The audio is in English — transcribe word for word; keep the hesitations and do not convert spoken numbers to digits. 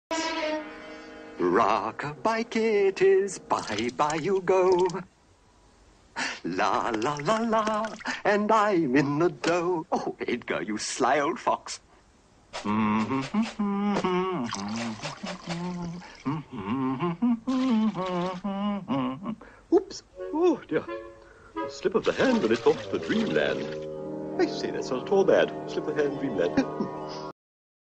Rock-a-bye it is, bye-bye you go. La, la, la, la, and I'm in the dough. Oh, Edgar, you sly old fox. Oops. Oh, dear. A slip of the hand and it's off to dreamland. I say, that's not at all bad. Slip of the hand, dreamland.